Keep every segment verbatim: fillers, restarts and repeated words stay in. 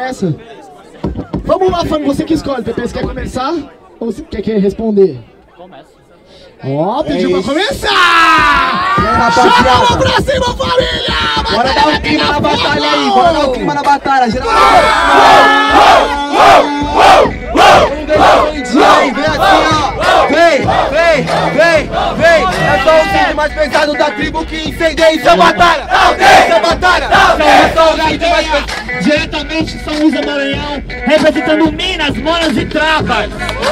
começa? Vamos lá, fã, você que escolhe, Pepe, você quer começar ou você quer, quer responder? Começa. Ó, oh, pediu é pra começar! Chama a mão pra cima, família! Bora dar um clima na batalha aí, bora dar um clima na batalha, geral! Vem, vem, vem, vem! É só o vídeo mais pesado da tribo que incendeia essa batalha! Essa batalha! É só o vídeo mais pesado! Diretamente de São Luís do Maranhão, representando Minas, Monas e Travas!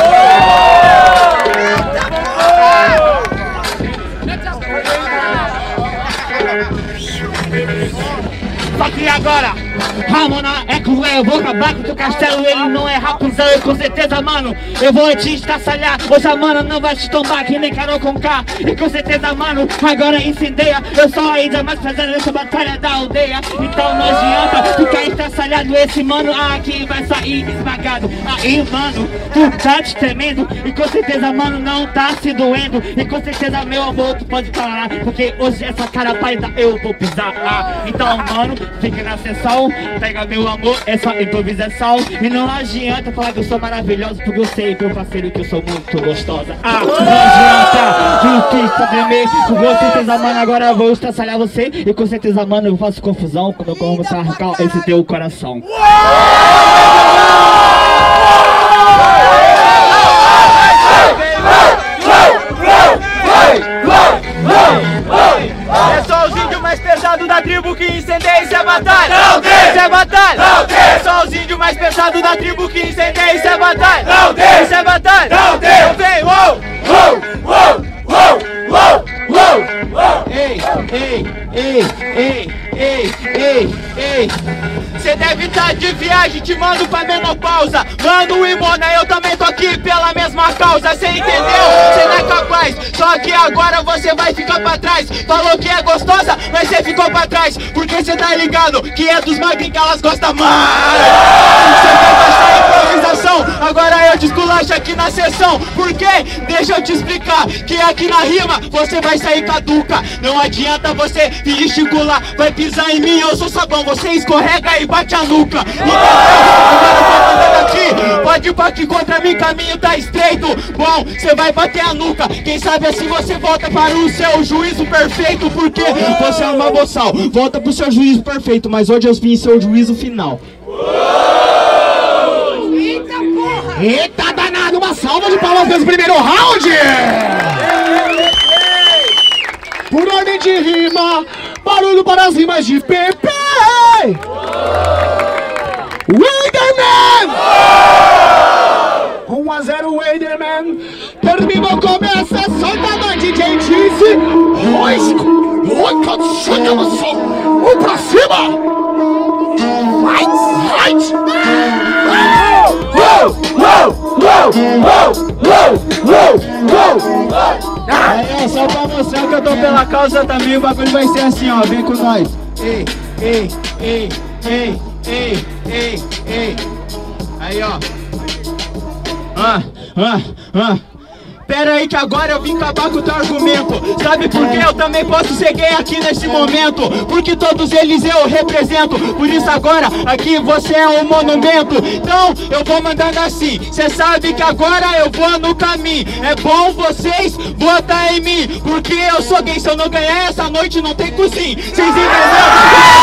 Só que agora, Ramona é cruel, eu vou acabar com o teu castelo, ele não é rapuzão, eu com certeza, mano, eu vou te estraçalhar, hoje a mana não vai te tombar, que nem Carol com K, e com certeza, mano, agora incendeia, eu sou ainda mais pesado nessa batalha da aldeia, então não adianta ficar estraçalhado, esse mano aqui vai sair esmagado, aí, mano, tu tá te tremendo, e com certeza, mano, não tá se doendo, e com certeza, meu amor, tu pode parar, porque hoje essa cara pálida eu vou pisar, ah, então, mano, fica na sessão, pega meu amor, essa improvisação. E não adianta falar que eu sou maravilhosa, porque eu sei, meu parceiro, que eu sou muito gostosa. Ah, não adianta tu que tremer, com certeza, mano, agora eu vou estraçalhar você. E com certeza, mano, eu faço confusão quando eu começar a arrancar esse teu coração. É só os índios mais pesados da tribo que incendeia essa batalha! Não tem! Isso é batalha! Não tem! É só os índios mais pesados da tribo que incendeia essa batalha! Não tem! Isso é batalha! Não tem! Não tem! Uou! Uou! Uou! Uou! Uou! Uou! Ei! Ei! Ei! Ei! Ei! Ei! Ei! Cê deve estar de viagem, te mando pra menopausa. Mano e Mona, eu também tô aqui pela mesma causa. Cê entendeu? Cê não é capaz. Só que agora você vai ficar pra trás. Falou que é gostosa, mas cê ficou pra trás. Porque cê tá ligado que é dos magrinhos que elas gostam mais. Cê vai passar improvisação, agora eu desculacho aqui na sessão. Por quê? Deixa eu te explicar que aqui na rima você vai sair caduca. Não adianta você gesticular, vai pisar em mim, eu sou sabão. Você escorrega e bate a nuca. Entendeu? Agora eu tô mandando aqui. Pode ir pra aqui contra mim, caminho tá estreito. Bom, você vai bater a nuca. Quem sabe assim você volta para o seu juízo perfeito. Porque você é uma boçal, volta pro seu juízo perfeito. Mas hoje eu vim seu juízo final. Eita porra! Eita danado, uma salva de palmas nesse primeiro round! Por ordem de rima, barulho para as rimas de Pepe! Waderman! um a zero Waderman. Terminou, começa, solta a D J Dizzy. Roisco, roica, chega no som. Um pra cima. Fight, fight. Uou, uou, uou, uou, uou, uou. Aí, ó, só pra mostrar que eu tô pela causa também, o bagulho vai ser assim, ó, vem com nós. Ei, ei, ei, ei, ei, ei, ei. Aí, ó. Ah, ah, ah. Pera aí que agora eu vim acabar com o teu argumento. Sabe por que eu também posso ser gay aqui nesse momento? Porque todos eles eu represento. Por isso agora aqui você é um monumento. Então eu vou mandando assim. Cê sabe que agora eu vou no caminho. É bom vocês votar em mim, porque eu sou gay. Se eu não ganhar essa noite não tem cozinha. Vocês entenderam?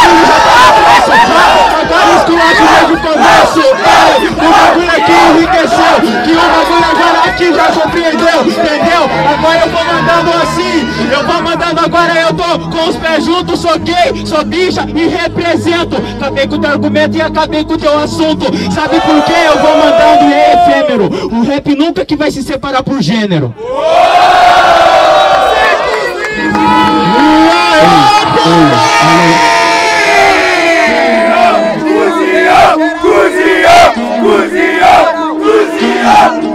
Agora os culaches de começo. O bagulho aqui enriqueceu. Que o bagulho agora aqui já compreendeu. Entendeu? Agora eu vou mandando assim. Eu vou mandando agora, eu tô com os pés juntos. Sou gay, sou bicha e represento. Acabei com o teu argumento e acabei com o teu assunto. Sabe por quê? Eu vou mandando e é efêmero. O rap nunca que vai se separar por gênero. Cozinhão, cozinhão, cozinhão, cozinhão.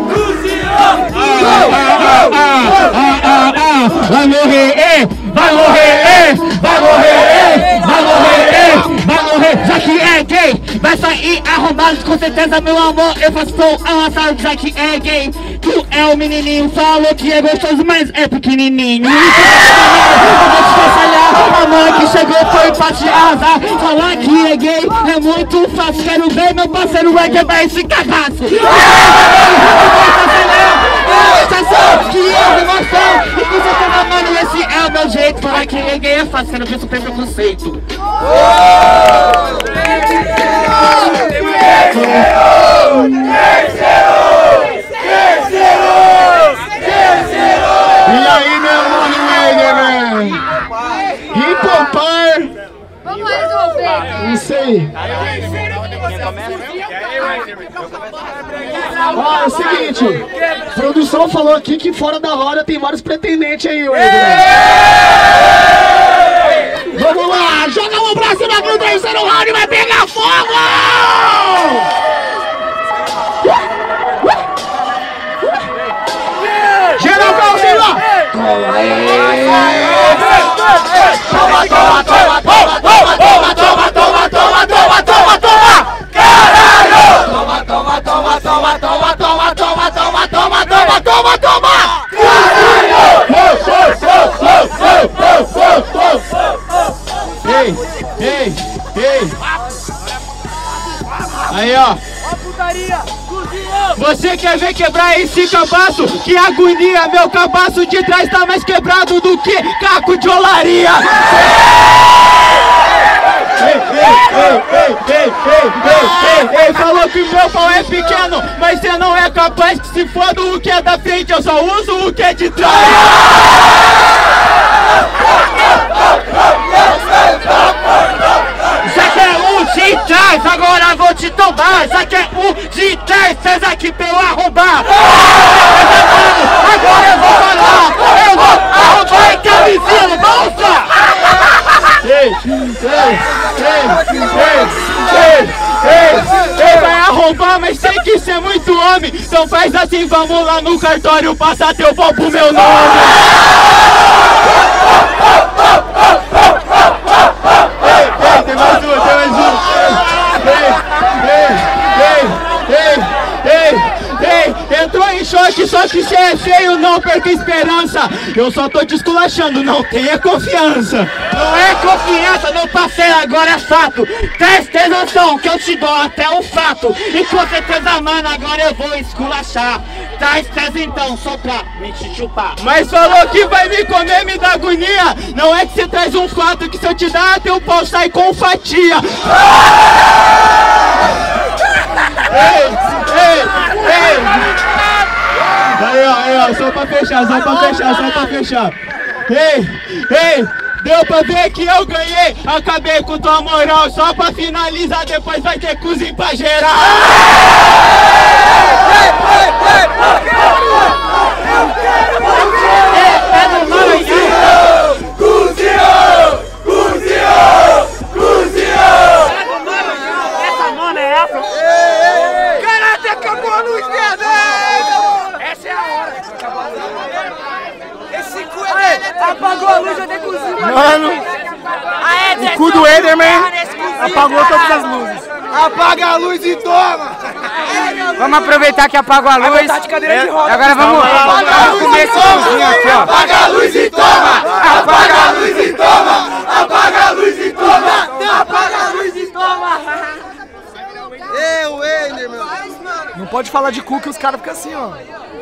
Vai morrer, vai morrer, vai morrer, vai morrer, vai morrer. Já que é gay, vai sair arrombado com certeza, meu amor. Eu faço som amassado, já que é gay. Tu é o menininho, falou que é gostoso, mas é pequenininho. Eu vou te A mãe que chegou foi pra te arrasar. Falar que é gay é muito fácil. Quero ver meu parceiro vai quebrar esse cagaço. Que erro, emoção. E com certeza, mano, esse é o meu jeito. Falar que é gay é fácil. Quero ver se tem preconceito. E aí, meu mano Enderman? Hipopar? Vamos resolver. Não sei. Ó, é o seguinte, a produção falou aqui que fora da roda tem vários pretendentes aí, Enderman. Vamos lá, joga a mão pra cima que o terceiro round vai pegar fogo! Geral Calvino! Toma aí! Toma, toma, toma, toma, toma, toma, toma, toma, toma, toma, toma, toma! Caralho! Toma, toma, toma, toma, toma, toma, toma, toma, toma, toma, toma, toma! Ei, ei, ei! Aí, ó! Você quer ver quebrar esse cabaço? Que agonia, meu cabaço de trás tá mais quebrado do que caco de olaria. Ei, ei, ei, ei, ei, ei, ei, Ele falou que meu pau é pequeno, mas você não é capaz que se foda o que é da frente, eu só uso o que é de trás. Já que é um de trás, agora vou te tombar. Já que é um de trás, fez aqui pra eu arrombar. Agora eu vou falar, eu vou arrombar em camisinha, bolsa! ei, ei, ei, ei, ei, Ele vai arrombar, mas tem que ser muito homem. Então faz assim, vamos lá no cartório passar teu pau pro meu nome. ei, tem mais um, tem mais um. Ei, ei, ei, ei, ei. Ei, entrou em choque, só que cê é feio, não perca esperança. Eu só tô te esculachando, não tenha confiança. Não é confiança, meu parceiro, agora é fato. Presta noção que eu te dou até o fato. E com certeza, mano, agora eu vou esculachar. Traz três então, só pra me te chupar. Mas falou que vai me comer, me dá agonia. Não é que você traz um fato que se eu te dar, teu pau sai com fatia. Ei, ei, ei. Aí, ó, aí, ó, só pra fechar, só pra fechar, só pra fechar. Ei, ei, deu pra ver que eu ganhei. Acabei com tua moral, só pra finalizar, depois vai ter cozinho pra gerar. É no Maranhão. Cozinhou! Cozinhou! Cozinhou! Essa mano é afro. Caralho, acabou a luz, merda! Essa é a hora. Esse cu é apagou a luz, eu dei cozinho. Mano, o cu do Enderman apagou todas as luzes. Apaga a luz e toma! Vamos aproveitar que apagou a luz. Agora vamos, vamos comer esse pãozinho aqui, ó. Apaga a luz e toma! Apaga a luz e toma! Apaga a luz e toma! Apaga a luz e toma! Eu, Ender, meu. Não pode falar de cu que os caras ficam assim, ó.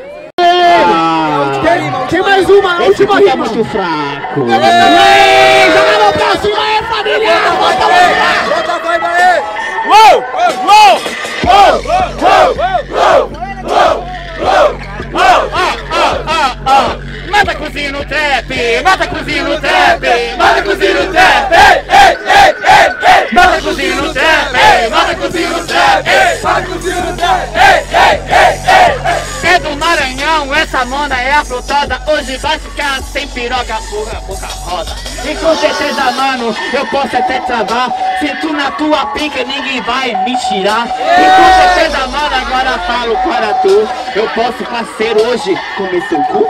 Tem, tem mais uma, a última Esse é rima. muito fraco. Ei, joga a mão pra cima aí, família! Bota a mão lá! Bota a vibe aí! Uou! Uou! Uou! Mata cozinho no trap, mata cozinho no trap, Mata cozinho no trap! Ei, ei, ei, ei, ei! mata cozinho no trap, mata cozinho no trap. Mata cozinho no trap! Ei, ei, ei, ei! É do Maranhão, essa mona é afrotada. Hoje vai ficar sem piroca, porra, boca roda. E com certeza, mano, eu posso até travar. Se tu na tua pica, ninguém vai me tirar. E com certeza, mano, agora falo para tu. Eu posso, parceiro, hoje comer seu cu?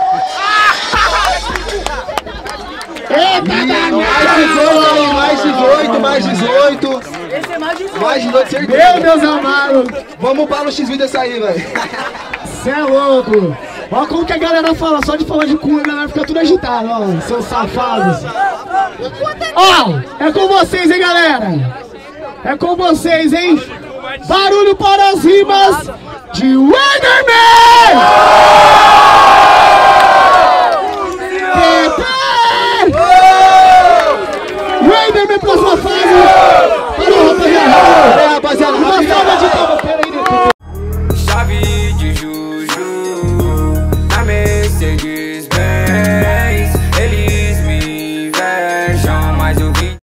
Mais dezoito, mais dezoito. Esse é mais de Mais dezoito, certeza. Meu Deus amado. Vamos para o X-Video dessa aí, velho. Cê é louco. Ó como que a galera fala, só de falar de cu a galera fica tudo agitada, ó, seus safados. Ó, é com vocês, hein, galera? É com vocês, hein? Barulho para as rimas de